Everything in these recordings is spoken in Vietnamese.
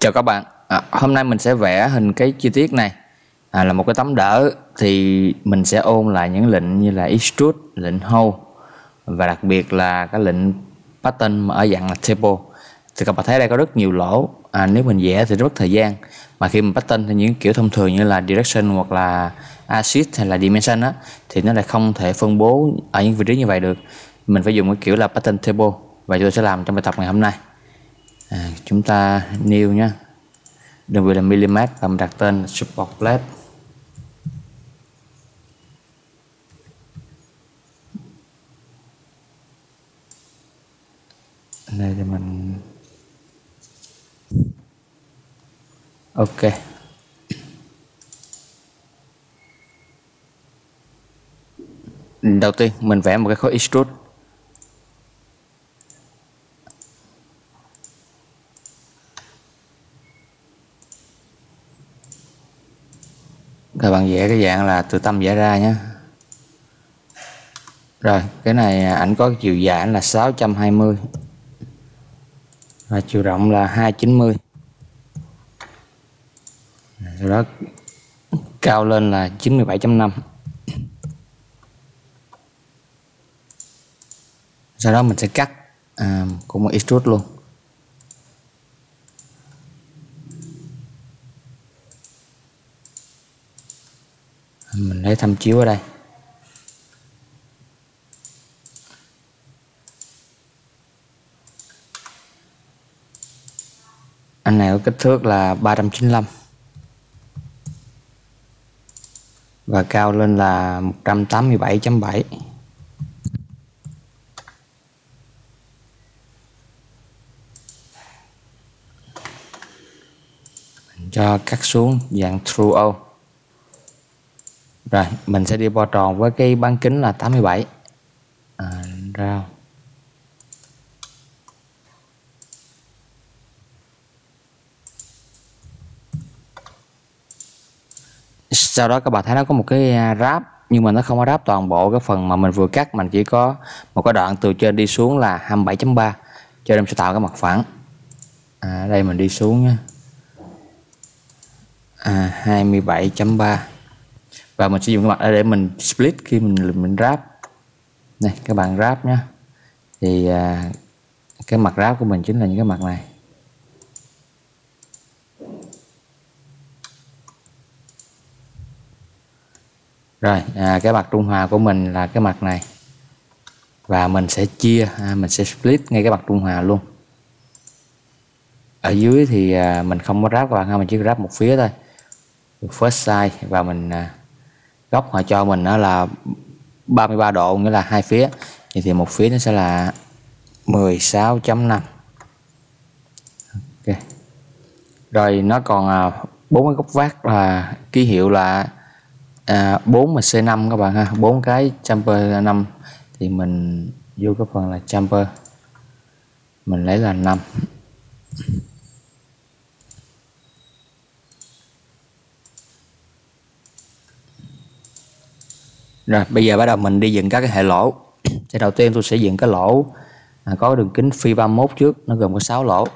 Chào các bạn, hôm nay mình sẽ vẽ hình cái chi tiết này là một cái tấm đỡ. Thì mình sẽ ôn lại những lệnh như là extrude, lệnh hold và đặc biệt là cái lệnh pattern ở dạng là table. Thì các bạn thấy đây có rất nhiều lỗ, nếu mình vẽ thì rất mất thời gian. Mà khi mình pattern thì những kiểu thông thường như là direction hoặc là axis hay là dimension á, thì nó lại không thể phân bố ở những vị trí như vậy được. Mình phải dùng cái kiểu là pattern table và tôi sẽ làm trong bài tập ngày hôm nay. Chúng ta new nhé, đơn vị là mm và mình đặt tên là support plate. Đây thì mình ok. Đầu tiên mình vẽ một cái khối extrude. Các bạn vẽ cái dạng là từ tâm vẽ ra nhé. Rồi cái này ảnh có chiều dài là 620 và chiều rộng là 290. Sau đó cao lên là 97.5. Sau đó mình sẽ cắt cũng một extrude luôn. Mình lấy tham chiếu ở đây. Anh này có kích thước là 395 và cao lên là 187.7. Mình cho cắt xuống dạng true O. Rồi mình sẽ đi bo tròn với cái bán kính là 87. Rao. Sau đó các bạn thấy nó có một cái ráp, nhưng mà nó không có ráp toàn bộ cái phần mà mình vừa cắt, mình chỉ có một cái đoạn từ trên đi xuống là 27.3, cho nên sẽ tạo cái mặt phẳng. Đây mình đi xuống nhé, 27.3 và mình sử dụng cái mặt để mình split khi mình ráp. Này các bạn ráp nhé, thì cái mặt ráp của mình chính là những cái mặt này. Rồi cái mặt trung hòa của mình là cái mặt này, và mình sẽ chia, mình sẽ split ngay cái mặt trung hòa luôn. Ở dưới thì mình không có ráp các bạn ha, mình chỉ ráp một phía thôi, first side, và mình góc họ cho mình nó là 33 độ, nghĩa là hai phía, vậy thì một phía nó sẽ là 16.5. ok. Rồi nó còn 4 cái góc vát là ký hiệu là 4 mà C5 các bạn ha, 4 cái chamfer 5 thì mình vô cái phần là chamfer, mình lấy là 5. Rồi bây giờ bắt đầu mình đi dựng các cái hệ lỗ. Thì đầu tiên tôi sẽ dựng cái lỗ có đường kính phi 31 trước, nó gồm có 6 lỗ.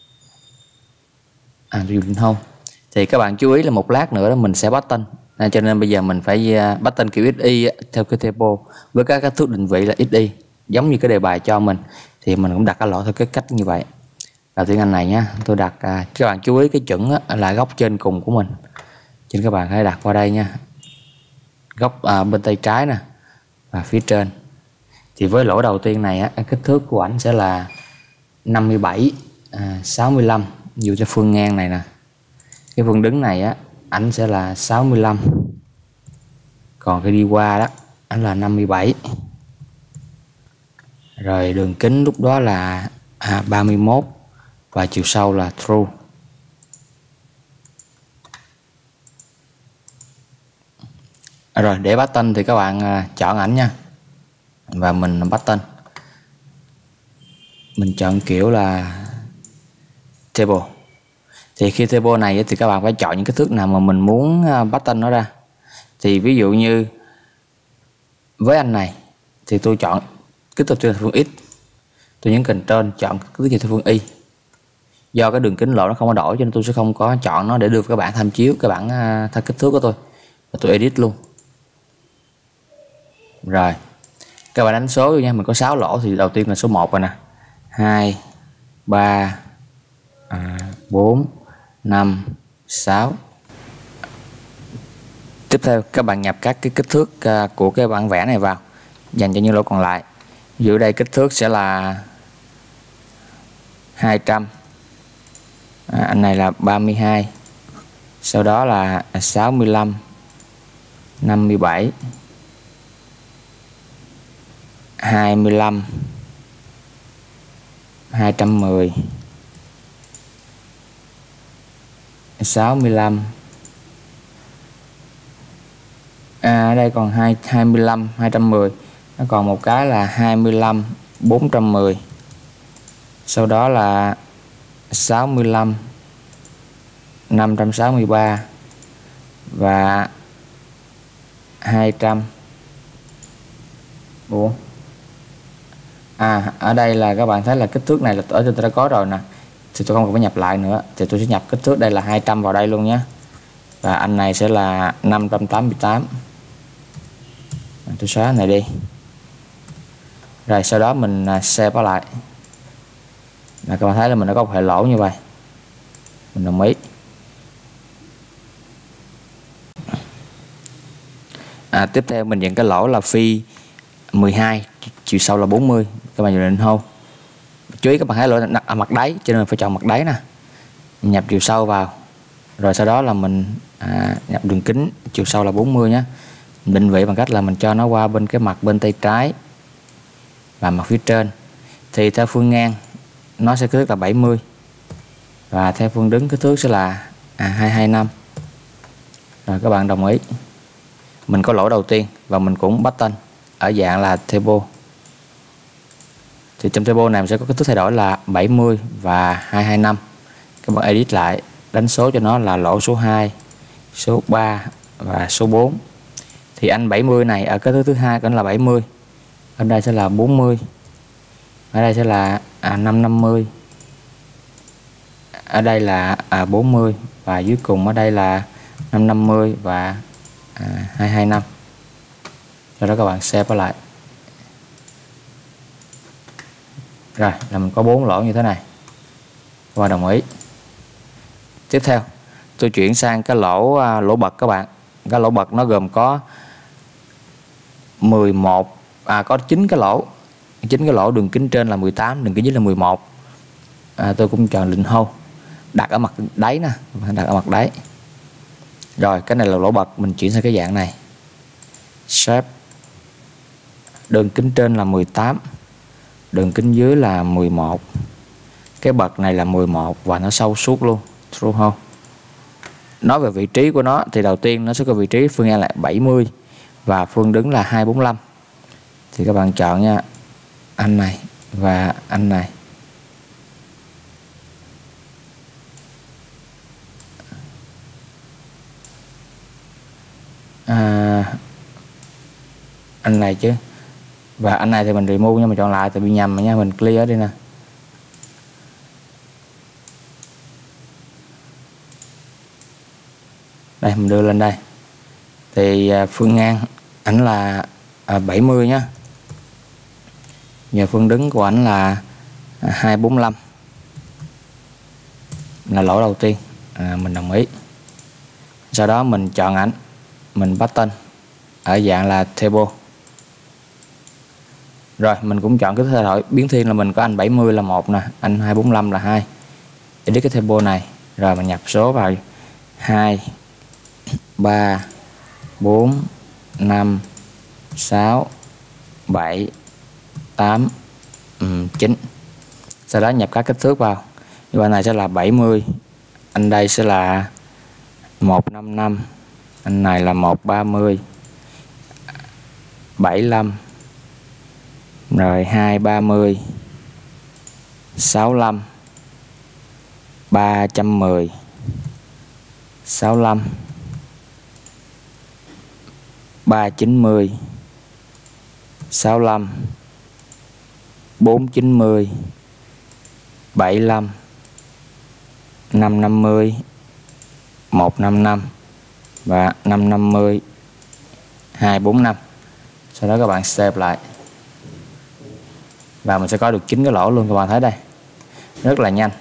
Tôi dùng không. Thì các bạn chú ý là một lát nữa đó mình sẽ pattern, cho nên bây giờ mình phải pattern kiểu XY theo cái table với các thước định vị là XY, giống như cái đề bài cho mình, thì mình cũng đặt cái lỗ theo cái cách như vậy. Đầu tiên anh này nhé, tôi đặt các bạn chú ý cái chuẩn là góc trên cùng của mình, cho nên các bạn hãy đặt qua đây nha, góc bên tay trái nè và phía trên. Thì với lỗ đầu tiên này kích thước của ảnh sẽ là 57 65, dụ cho phương ngang này nè, cái phương đứng này ảnh sẽ là 65, còn khi đi qua đó ảnh là 57. Rồi đường kính lúc đó là 31 và chiều sâu là true. Rồi để pattern thì các bạn chọn ảnh nha, và mình pattern, mình chọn kiểu là table. Thì khi table này thì các bạn phải chọn những cái thước nào mà mình muốn pattern nó ra. Thì ví dụ như với anh này thì tôi chọn kích thước trên phương X, tôi nhấn Ctrl chọn kích thước trên phương Y, Do cái đường kính lỗ nó không có đổi cho nên tôi sẽ không có chọn nó để đưa các bạn tham chiếu, các bạn thay kích thước của tôi và tôi edit luôn. Rồi các bạn đánh số nha, mình có 6 lỗ thì đầu tiên là số 1 rồi nè, 2 3 4 5 6. Tiếp theo các bạn nhập các cái kích thước của cái bản vẽ này vào dành cho những lỗ còn lại. Ví dụ đây kích thước sẽ là 200, anh này là 32, sau đó là 65, 57, 25, 210, 65. Ở đây còn 25, 210. Nó còn một cái là 25, 410. Sau đó là 65, 563 và 200. Ủa? Ở đây là các bạn thấy là kích thước này là ở trên tôi đã có rồi nè. Thì tôi không cần phải nhập lại nữa. Thì tôi sẽ nhập kích thước đây là 200 vào đây luôn nhé. Và anh này sẽ là 588. Tôi xóa cái này đi. Rồi sau đó mình save nó lại. Là các bạn thấy là mình đã có một hệ lỗ như vậy. Mình đồng ý. Tiếp theo mình nhận cái lỗ là phi 12, chiều sâu là 40. Các bạn nhìn hô. Chú ý các bạn thấy lỗ đặt ở mặt đáy cho nên mình phải chọn mặt đáy nè. Mình nhập chiều sâu vào. Rồi sau đó là mình nhập đường kính chiều sâu là 40 nhé. Định vị bằng cách là mình cho nó qua bên cái mặt bên tay trái và mặt phía trên. Thì theo phương ngang nó sẽ kích thước là 70 và theo phương đứng kích thước sẽ là 225. Rồi các bạn đồng ý. Mình có lỗ đầu tiên và mình cũng button ở dạng là table. Thì trong table này mình sẽ có kích thước thay đổi là 70 và 225. Các bạn edit lại, đánh số cho nó là lỗ số 2, số 3 và số 4. Thì anh 70 này ở cái thứ hai cũng là 70. Ở đây sẽ là 40. Ở đây sẽ là 550. Ở đây là 40 và dưới cùng ở đây là 550 và 225. Sau đó các bạn save lại. Rồi là mình có 4 lỗ như thế này. Các bạn đồng ý. Tiếp theo tôi chuyển sang cái lỗ bật các bạn. Cái lỗ bật nó gồm có 11 có 9 cái lỗ. 9 cái lỗ, đường kính trên là 18, đường kính dưới là 11. Tôi cũng chọn lệnh hô, đặt ở mặt đáy nè, đặt ở mặt đáy. Rồi cái này là lỗ bật, mình chuyển sang cái dạng này. Shape. Đường kính trên là 18, đường kính dưới là 11. Cái bật này là 11 và nó sâu suốt luôn. True không? Nói về vị trí của nó thì đầu tiên nó sẽ có vị trí phương ngang là 70 và phương đứng là 245. Thì các bạn chọn nha, anh này và anh này. Anh này chứ. Và anh này thì mình remove nha, mình chọn lại tại bị nhầm nha, mình clear đi nè. Đây mình đưa lên đây. Thì phương ngang ảnh là 70 nhá. Giờ phương đứng của ảnh là 245. Là lỗ đầu tiên. Mình đồng ý. Sau đó mình chọn ảnh, mình button ở dạng là table. Rồi mình cũng chọn cái thay đổi biến thiên là mình có anh 70 là 1 nè, anh 245 là 2. Edit cái table này, rồi mình nhập số vào 2 3 4 5 6 7 8 9. Sau đó nhập các kích thước vào. Như anh này sẽ là 70, anh đây sẽ là 155, anh này là 130, 75, rồi 230, 65, 310, 65, 390, 65, 490, 75, 550, 155 và 550, 245. Sau đó các bạn save lại và mình sẽ có được 9 cái lỗ luôn. Các bạn thấy đây, rất là nhanh.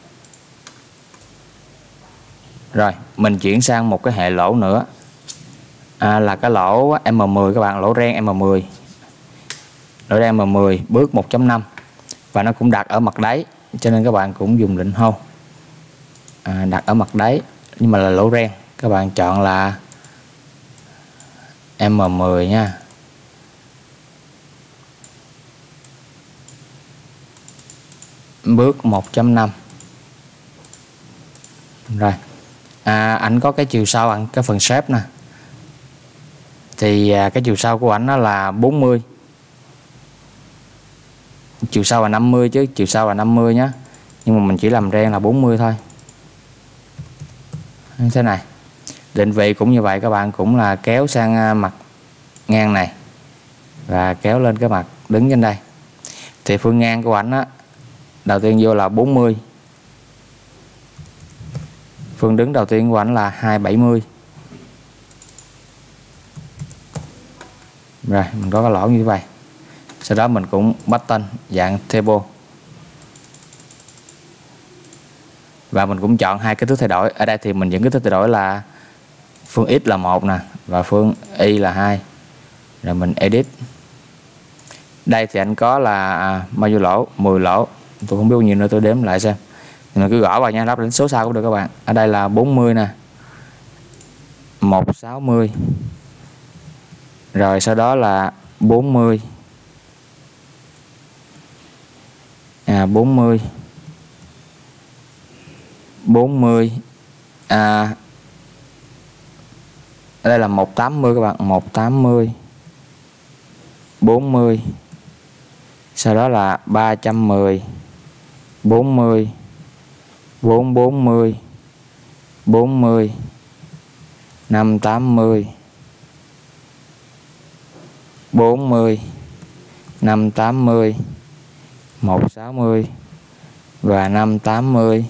Rồi mình chuyển sang một cái hệ lỗ nữa, là cái lỗ M10 các bạn, lỗ ren M10. Lỗ ren M10 bước 1.5 và nó cũng đặt ở mặt đáy, cho nên các bạn cũng dùng định hô đặt ở mặt đáy, nhưng mà là lỗ ren. Các bạn chọn là M10 nha. Bước 1.5. Rồi ảnh có cái chiều sâu, ảnh cái phần shape nè, thì cái chiều sâu của ảnh nó là 40. Chiều sâu là 50 chứ, chiều sâu là 50 nhé, nhưng mà mình chỉ làm ren là 40 thôi. Như thế này. Định vị cũng như vậy, các bạn cũng là kéo sang mặt ngang này và kéo lên cái mặt đứng trên đây. Thì phương ngang của ảnh á, đầu tiên vô là 40. Phương đứng đầu tiên của ảnh là 270. Rồi mình có cái lỗ như vậy. Sau đó mình cũng button dạng table. Và mình cũng chọn hai cái thước thay đổi. Ở đây thì mình những cái thước thay đổi là phương X là 1 nè và phương Y là 2. Rồi mình edit. Đây thì anh có là bao nhiêu lỗ? 10 lỗ. Tôi không biết bao nhiêu nữa, tôi đếm lại xem. Thì mình cứ gõ vào nha, lắp đến số sau cũng được các bạn. Ở đây là 40 nè, 160. Rồi sau đó là 40. 40. 40. Ở đây là 180 các bạn, 180. 40. Sau đó là 310. 40. 440. 40. 580. 40. 580. 160 và 580.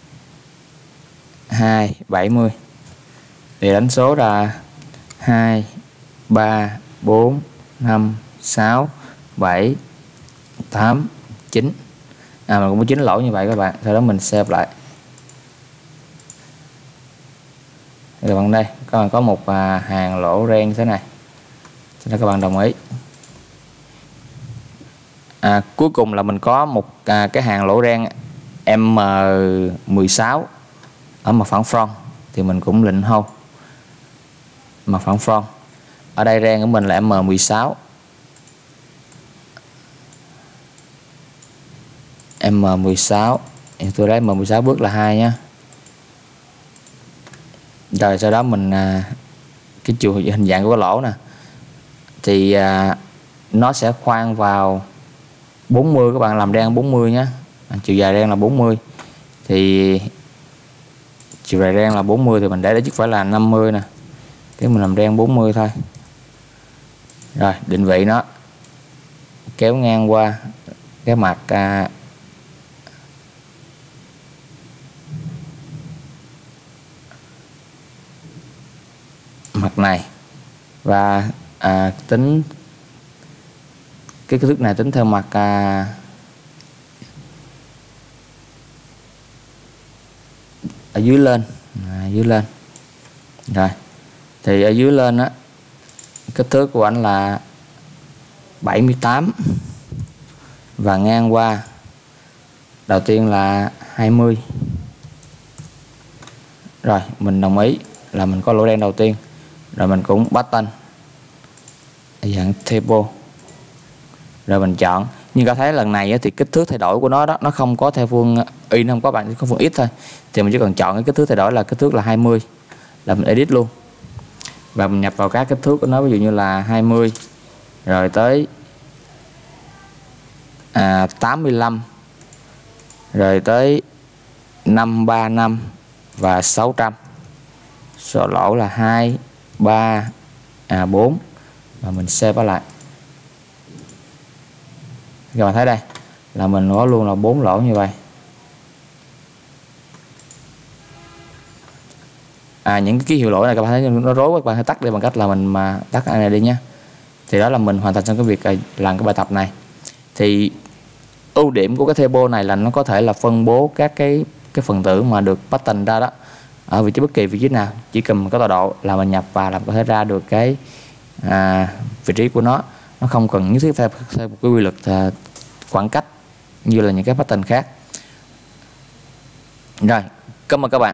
270. Thì đánh số là 2 3 4 5 6 7 8 9. Mình cũng có 9 lỗ như vậy các bạn. Sau đó mình save lại. Các bạn đây, các bạn có một hàng lỗ ren như thế này. Cho nên các bạn đồng ý. Cuối cùng là mình có một cái hàng lỗ ren M16 ở mặt phẳng front, thì mình cũng lệnh hold mặt phẳng front. Ở đây ren của mình là M16. M16 thì tôi lấy M16 bước là 2 nhé. Rồi sau đó mình cái chiều hình dạng của cái lỗ nè, thì nó sẽ khoan vào 40. Các bạn làm ren 40 nhé. Chiều dài ren là 40. Thì chiều dài ren là 40 thì mình để chứ phải là 50 nè. Cái mình làm ren 40 thôi. Rồi định vị nó kéo ngang qua cái mặt mặt này và tính cái thước này tính theo mặt ở dưới lên, dưới lên. Rồi thì ở dưới lên á, kích thước của anh là 78 và ngang qua đầu tiên là 20. Rồi mình đồng ý là mình có lỗ đen đầu tiên. Rồi mình cũng button dạng table. Rồi mình chọn. Nhưng có thấy lần này thì kích thước thay đổi của nó đó, nó không có theo phương Y, nó không có bạn, chỉ có phương X thôi. Thì mình chỉ cần chọn cái kích thước thay đổi là kích thước là 20 là mình edit luôn. Và mình nhập vào các kích thước của nó, ví dụ như là 20 rồi tới 85 rồi tới 535 và 600. Số lỗ là 2 3 4 và mình save lại. Các bạn thấy đây là mình có luôn là 4 lỗ như vậy. những cái ký hiệu lỗi này các bạn thấy nó rối, các bạn hãy tắt đi bằng cách là mình mà tắt cái này đi nhé. Thì đó là mình hoàn thành xong cái việc làm cái bài tập này. Thì ưu điểm của cái table này là nó có thể là phân bố các cái phần tử mà được pattern ra đó ở bất kỳ vị trí nào, chỉ cần có tọa độ là mình nhập vào là có thể ra được cái vị trí của nó không cần nhất thiết theo một cái quy luật khoảng cách như là những cái pattern khác. Rồi, cảm ơn các bạn.